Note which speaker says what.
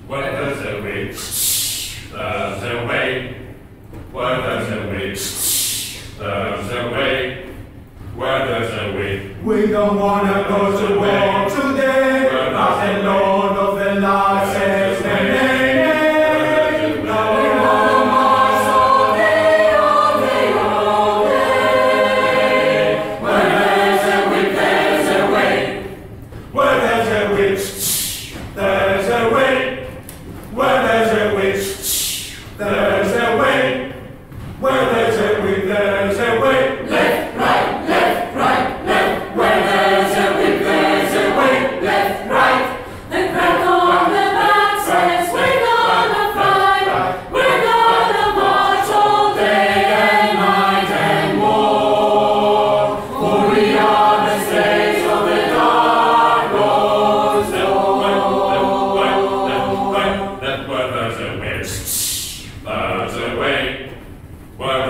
Speaker 1: Where there's a way, there's a way. Where there's a way, there's a way. Where there's a way.
Speaker 2: We don't wanna go to war today, but the Lord of the light says, nay, nay, nay. No, we wanna march all day, all day, all day. Where there's a way, there's a way. Where there's a way, there's a way. Where there's a way, there's a way. Where there's a way, there's a way. Left, right, left, right, left. Where there's a way, there's a way. Left, right.
Speaker 3: The crack on the back says we're gonna fight. We're gonna march all day and night and more. For we are the slaves of the dark Lord's door.
Speaker 1: Where there's a way, there's a way. Where